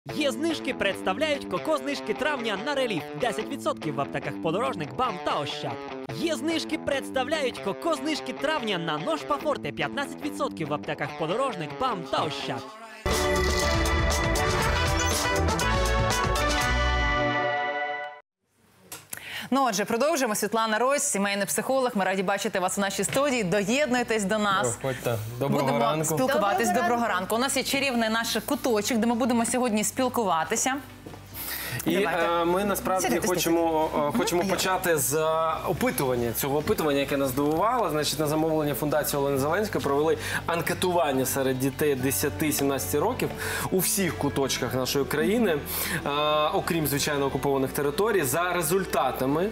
Є знижки представляють коко-знижки травня на реліф. 10% в аптеках Подорожник, БАМ та Ощад. Є знижки представляють коко-знижки травня на нож Пафорте. 15% в аптеках Подорожник, БАМ та Ощад. Ну, отже, продовжуємо. Світлана Рось, сімейний психолог. Ми раді бачити вас у нашій студії. Доєднуйтесь до нас. Проходьте. Доброго ранку. Будемо спілкуватись. Доброго ранку. У нас є чарівний наш куточок, де ми будемо сьогодні спілкуватися. І ми насправді хочемо почати з опитування. Цього опитування, яке нас здивувало. Значить, на замовлення Фундації Олени Зеленської провели анкетування серед дітей 10-17 років у всіх куточках нашої країни, окрім, звичайно, окупованих територій. За результатами,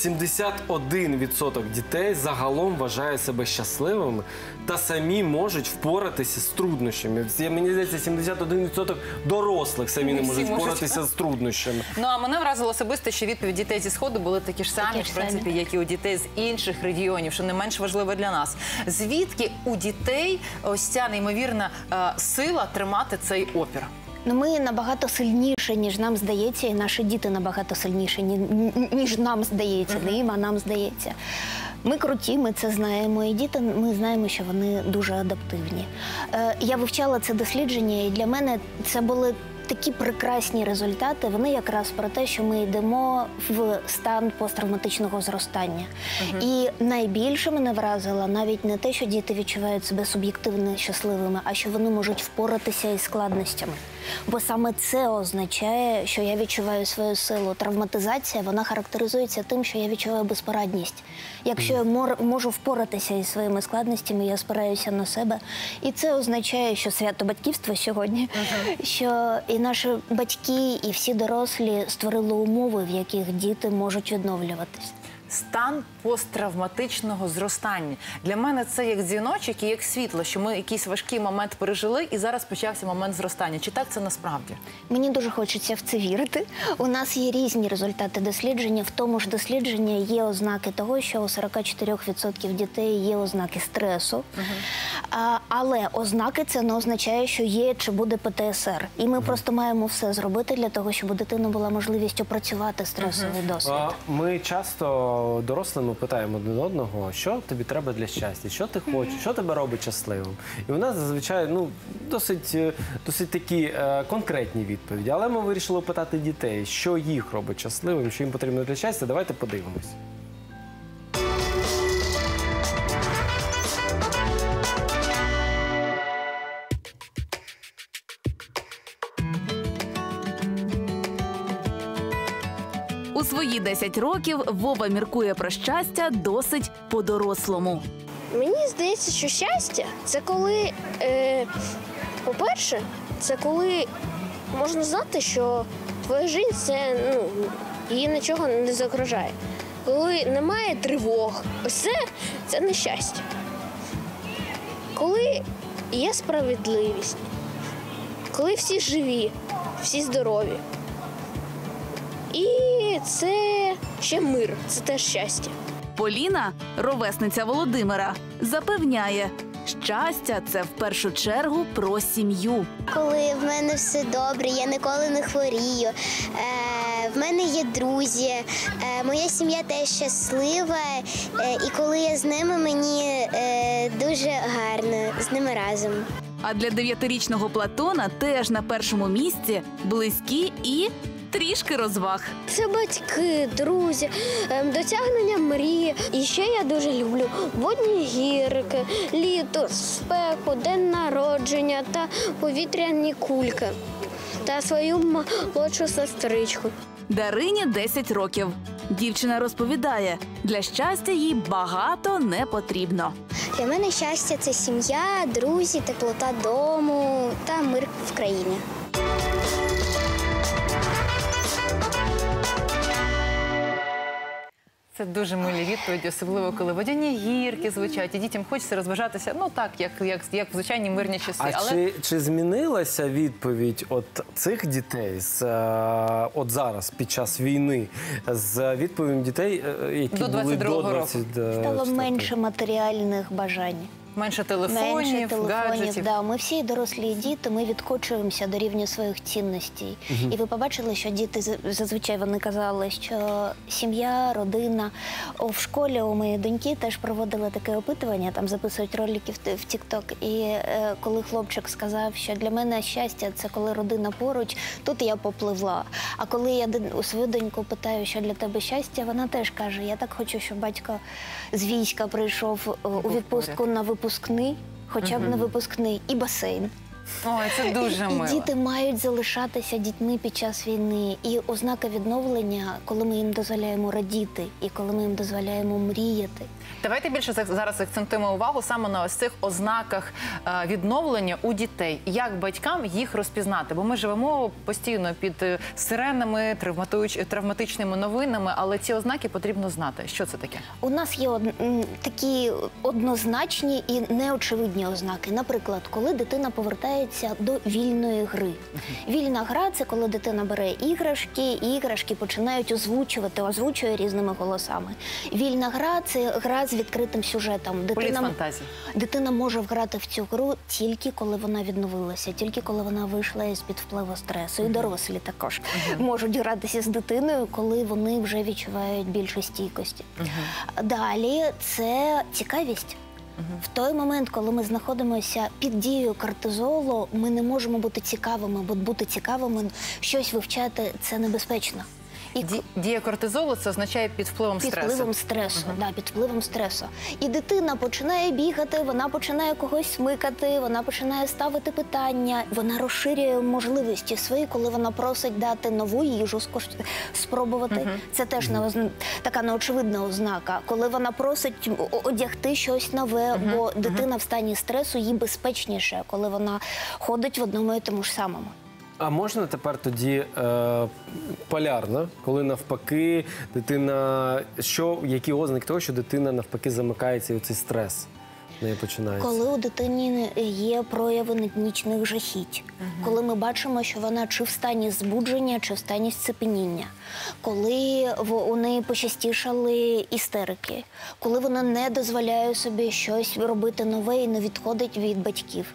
71% дітей загалом вважає себе щасливими та самі можуть впоратися з труднощами. Мені здається, 71% дорослих самі не можуть впоратися з труднощами. Ну, а мене вразило особисто, що відповіді дітей зі Сходу були такі ж самі, в принципі, як і у дітей з інших регіонів, що не менш важливо для нас. Звідки у дітей ось ця неймовірна сила тримати цей опір? Ну, ми набагато сильніші, ніж нам здається, і наші діти набагато сильніші, ніж нам здається, не їм, а нам здається. Ми круті, ми це знаємо, і діти, ми знаємо, що вони дуже адаптивні. Я вивчала це дослідження, і для мене це були такі прекрасні результати, вони якраз про те, що ми йдемо в стан посттравматичного зростання. І найбільше мене вразило навіть не те, що діти відчувають себе суб'єктивно щасливими, а що вони можуть впоратися із складностями. Бо саме це означає, що я відчуваю свою силу. Травматизація, вона характеризується тим, що я відчуваю безпорадність. Якщо я можу впоратися із своїми складностями, я спираюся на себе. І це означає, що свято батьківства сьогодні, що і наші батьки, і всі дорослі створили умови, в яких діти можуть відновлюватись. Стан посттравматичного зростання. Для мене це як дзвіночок і як світло, що ми якийсь важкий момент пережили, і зараз почався момент зростання. Чи так це насправді? Мені дуже хочеться в це вірити. У нас є різні результати дослідження. В тому ж дослідженні є ознаки того, що у 44% дітей є ознаки стресу. Але ознаки це не означає, що є чи буде ПТСР. І ми просто маємо все зробити для того, щоб у дитини була можливість опрацювати стресовий досвід. Ми часто дорослими питаємо один одного, що тобі треба для щастя, що ти хочеш, що тебе робить щасливим. І у нас зазвичай досить такі конкретні відповіді. Але ми вирішили питати дітей, що їх робить щасливим, що їм потрібно для щастя. Давайте подивимось. У свої 10 років Вова міркує про щастя досить по-дорослому. Мені здається, що щастя – це коли, по-перше, це коли можна знати, що твоя життя – це, її нічого не загрожає. Коли немає тривог, ось це не щастя. Коли є справедливість, коли всі живі, всі здорові. І це ще мир, це теж щастя. Поліна, ровесниця Володимира, запевняє, щастя – це в першу чергу про сім'ю. Коли в мене все добре, я ніколи не хворію, в мене є друзі, моя сім'я теж щаслива, і коли я з ними, мені дуже гарно з ними разом. А для 9-річного Платона теж на першому місці близькі і трішки розваг. Це батьки, друзі, досягнення мрії. І ще я дуже люблю водні гірки, літо, спеку, день народження та повітряні кульки. Та свою молодшу сестричку. Дарині 10 років. Дівчина розповідає, для щастя їй багато не потрібно. Для мене щастя – це сім'я, друзі, теплота дому та мир в країні. Це дуже милі відповіді, особливо коли водяні гірки звучать, і дітям хочеться розважатися, так, як в звичайні мирні часи. Чи змінилася відповідь от цих дітей от зараз, під час війни, з відповідями дітей, які до були до 22-го року? Стало менше матеріальних бажань. Менше телефонів, гаджетів. Да. Ми всі дорослі діти, ми відкочуємося до рівня своїх цінностей. І ви побачили, що діти, зазвичай вони казали, що сім'я, родина. В школі у моєї доньки теж проводили таке опитування, там записують ролики в TikTok. І коли хлопчик сказав, що для мене щастя – це коли родина поруч, тут я попливла. А коли я у свою доньку питаю, що для тебе щастя, вона теж каже, я так хочу, щоб батько з війська прийшов у відпустку на випускний, хоча б на випускний, і басейн. Ой, це дуже мило. І діти мають залишатися дітьми під час війни. І ознака відновлення, коли ми їм дозволяємо радіти, і коли ми їм дозволяємо мріяти. Давайте більше зараз акцентуємо увагу саме на ось цих ознаках відновлення у дітей. Як батькам їх розпізнати? Бо ми живемо постійно під сиренами, травматичними новинами, але ці ознаки потрібно знати. Що це таке? У нас є такі однозначні і неочевидні ознаки. Наприклад, коли дитина повертається до вільної гри. Вільна гра – це коли дитина бере іграшки, і іграшки починають озвучує різними голосами. Вільна гра – це гра з відкритим сюжетом. Політ фантазії. Дитина може грати в цю гру тільки коли вона відновилася, тільки коли вона вийшла із-під впливу стресу. І дорослі також можуть гратися з дитиною, коли вони вже відчувають більше стійкості. Далі це цікавість. В той момент, коли ми знаходимося під дією кортизолу, ми не можемо бути цікавими, бо бути цікавими, щось вивчати – це небезпечно. Дія кортизолу – це означає під впливом стресу. Під впливом стресу, да, під впливом стресу. І дитина починає бігати, вона починає когось смикати, вона починає ставити питання, вона розширює можливості свої, коли вона просить дати нову їжу спробувати. Це теж така неочевидна ознака. Коли вона просить одягти щось нове, бо дитина в стані стресу, їй безпечніше, коли вона ходить в одному і тому ж самому. А можна тепер тоді полярно, коли навпаки дитина, які ознаки того, що дитина навпаки замикається і цей стрес в неї починається? Коли у дитині є прояви нічних жахіть, коли ми бачимо, що вона чи в стані збудження, чи в стані зцепеніння, коли у неї почастішали істерики, коли вона не дозволяє собі щось робити нове і не відходить від батьків.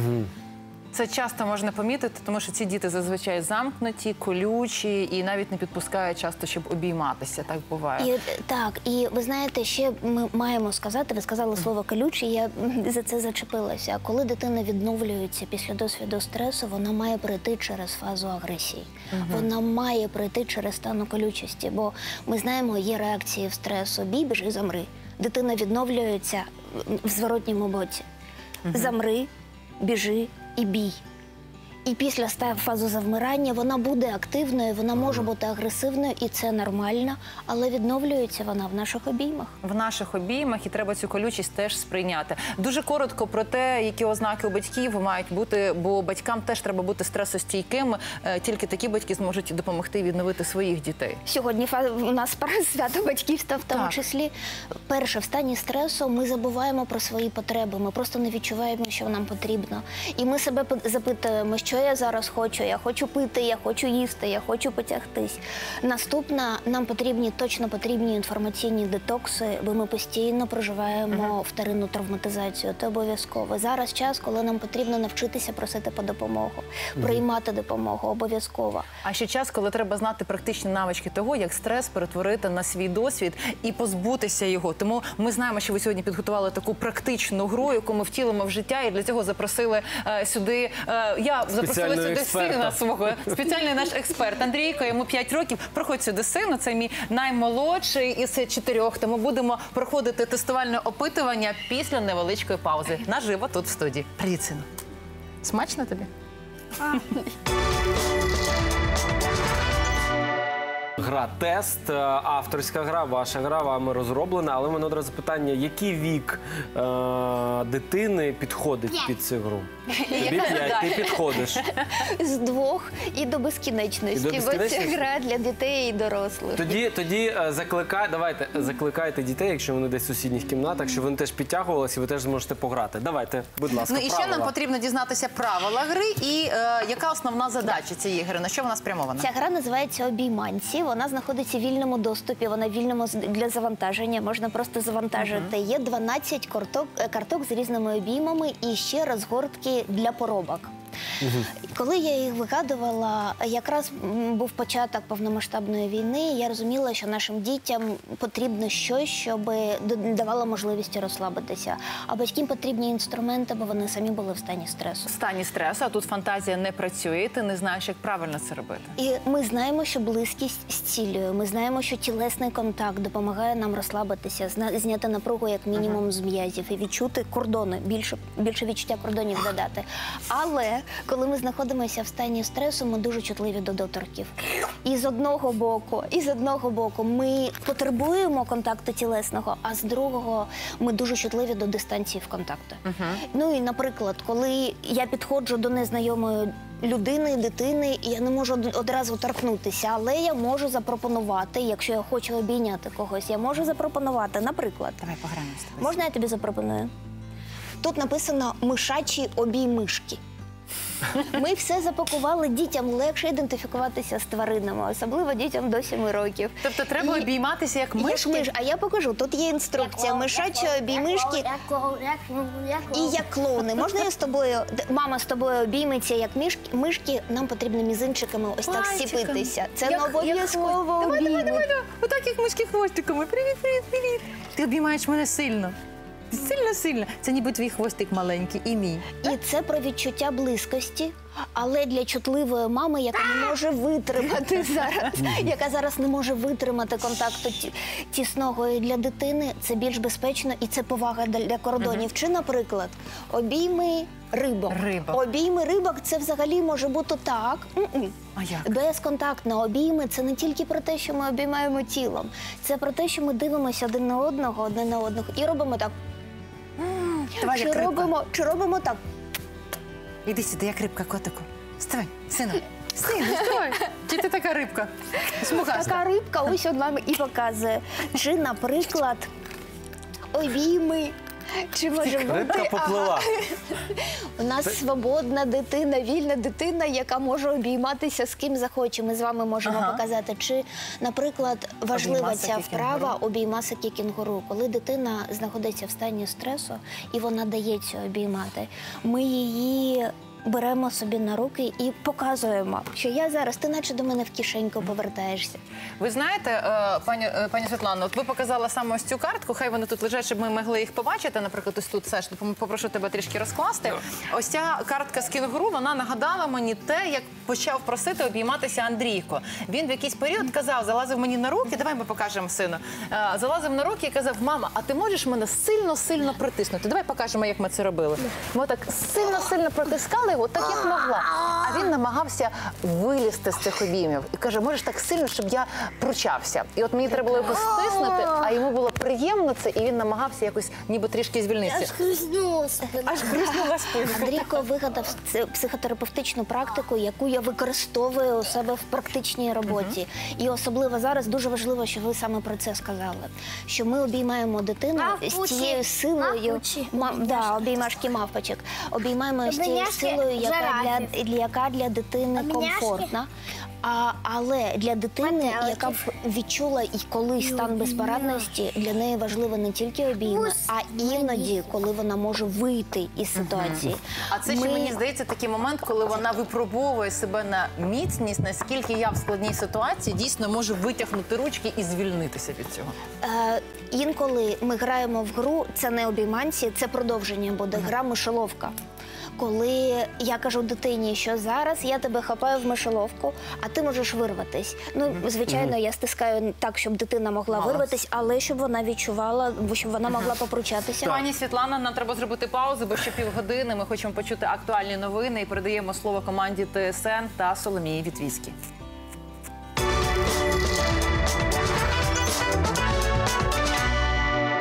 Це часто можна помітити, тому що ці діти зазвичай замкнуті, колючі і навіть не підпускають часто, щоб обійматися. Так буває. І ви знаєте, ще ми маємо сказати, ви сказали слово колючі, я за це зачепилася. Коли дитина відновлюється після досвіду стресу, вона має пройти через фазу агресії. Вона має пройти через стан колючості, бо ми знаємо, є реакції в стресу. Бій, біжи, замри. Дитина відновлюється в зворотньому боці. Замри, біжи і бій. І після фази завмирання вона буде активною, вона може бути агресивною, і це нормально, але відновлюється вона в наших обіймах. В наших обіймах, і треба цю колючість теж сприйняти. Дуже коротко про те, які ознаки у батьків мають бути, бо батькам теж треба бути стресостійкими, тільки такі батьки зможуть допомогти відновити своїх дітей. Сьогодні у нас свято батьківства в тому числі. Перше, в стані стресу ми забуваємо про свої потреби, ми просто не відчуваємо, що нам потрібно. І ми себе запитуємо, що я зараз хочу? Я хочу пити, я хочу їсти, я хочу потягтись. Наступне, нам точно потрібні інформаційні детокси, бо ми постійно проживаємо вторинну травматизацію. Це обов'язково. Зараз час, коли нам потрібно навчитися просити по допомогу, приймати допомогу обов'язково. А ще час, коли треба знати практичні навички того, як стрес перетворити на свій досвід і позбутися його. Тому ми знаємо, що ви сьогодні підготували таку практичну гру, яку ми втілимо в життя, і для цього запросили сюди, запросили сюди сина свого, спеціальний наш експерт Андрійко, йому 5 років. Проходь сюди сину, це мій наймолодший із 4, тому будемо проходити тестувальне опитування після невеличкої паузи. Наживо тут в студії. Привіт, сину. Смачно тобі? Гра «Тест», авторська гра, ваша гра, вами розроблена, але в мене одразу питання, який вік дитини підходить під цю гру? Тобі 5, ти підходиш. З 2 і до безкінечності, бо це гра для дітей і дорослих. Тоді закликайте дітей, якщо вони десь в сусідніх кімнатах, щоб вони теж підтягувалися і ви теж зможете пограти. Давайте, будь ласка, правила. Ну і ще нам потрібно дізнатися правила гри і яка основна задача цієї гри, на що вона спрямована? Ця гра називається «Обійманці». вона знаходиться в вільному доступі, вона в вільному для завантаження, можна просто завантажити. Є 12 карток з різними обіймами і ще розгортки для поробок. Коли я їх вигадувала, якраз був початок повномасштабної війни, я розуміла, що нашим дітям потрібно щось, щоб давало можливість розслабитися. А батькам потрібні інструменти, бо вони самі були в стані стресу. В стані стресу, а тут фантазія не працює, і ти не знаєш, як правильно це робити. І ми знаємо, що близькість зцілює, ми знаємо, що тілесний контакт допомагає нам розслабитися, зняти напругу як мінімум з м'язів і відчути кордони, більше відчуття кордонів додати. Але коли ми знаходимося в стані стресу, ми дуже чутливі до доторків. І з одного боку ми потребуємо контакту тілесного, а з другого ми дуже чутливі до дистанції в контакту. Ну і, наприклад, коли я підходжу до незнайомої людини, дитини, і я не можу одразу торкнутися, але я можу запропонувати, якщо я хочу обійняти когось, я можу запропонувати, наприклад. Давай пограємо з тобою. Можна я тобі запропоную? Тут написано «мишачі обіймишки». Ми все запакували, дітям легше ідентифікуватися з тваринами, особливо дітям до 7 років. Тобто треба обійматися як мишки? А я покажу, тут є інструкція, мишачі обіймишки і як клоуни. Можна я з тобою, мама з тобою обійметься як мишки, нам потрібно мізинчиками ось так сіпитися. Це не обов'язково обійми. Давай. Отак як мишки хвостиками. Привіт. Ти обіймаєш мене сильно. Сильно. Це ніби твій хвостик маленький і мій. І це про відчуття близькості, але для чутливої мами, яка не може витримати зараз, яка зараз не може витримати контакту тісного, і для дитини це більш безпечно і це повага для кордонів. Чи, наприклад, обійми рибок. Обійми рибок – це взагалі може бути так. А як? Безконтактно обійми – це не тільки про те, що ми обіймаємо тілом. Це про те, що ми дивимося один на одного і робимо так. Чи робимо так? Іди сюди, як рибка, котику. Вставай, сину, вставай. Чи ти така рибка? Смугаста. Така рибка ось от вам і показує. Чи, наприклад, обійми. Чи може бути... Рибка поплила. У нас свободна дитина, вільна дитина, яка може обійматися з ким захоче. Ми з вами можемо показати. Чи, наприклад, важлива ця вправа обіймасики кінгуру. Коли дитина знаходиться в стані стресу і вона дається обіймати, ми її беремо собі на руки і показуємо, що я зараз, ти наче до мене в кишеньку повертаєшся. Ви знаєте, пані Світлано, от ви показала саме ось цю картку, хай вони тут лежать, щоб ми могли їх побачити. Наприклад, ось тут, Саш, попрошу тебе трішки розкласти. Ось ця картка з кінгуру, вона нагадала мені те, як почав просити обійматися Андрійко. Він в якийсь період казав, залазив мені на руки, давай ми покажемо сину, залазив на руки і казав, мама, а ти можеш мене сильно-сильно притиснути? Давай покажемо, як ми це робили. Ми так сильно-сильно притискали його, так як могла. А він намагався вилізти з цих обіймів. І каже, можеш так сильно, щоб я пручався. І от мені треба було його стиснути, а йому було приємно це, і він намагався якось ніби трішки звільнитися. Аж хрустнулася. Андрійко вигадав психотерапевтичну практику, яку я використовую у себе в практичній роботі. І особливо зараз дуже важливо, що ви саме про це сказали. Що ми обіймаємо дитину з тією силою... обіймашки мавпочок. Обіймаємо з тією силою, яка для дитини комфортна. Але для дитини, яка б відчула і колись стан безпорадності, для неї важливо не тільки обійми, а іноді, коли вона може вийти із ситуації. А це ще, мені здається, такий момент, коли вона випробовує себе на міцність, наскільки я в складній ситуації дійсно можу витягнути ручки і звільнитися від цього. Інколи ми граємо в гру, це не обійманці, це продовження буде, гра мишоловка. Коли я кажу дитині, що зараз я тебе хапаю в мишоловку, а ти можеш вирватись. Ну, звичайно, я стискаю так, щоб дитина могла вирватись, але щоб вона відчувала, щоб вона могла попручатися. Пані Світлана, нам треба зробити паузу, бо ще півгодини ми хочемо почути актуальні новини і передаємо слово команді ТСН та Соломії Вітвіцькій.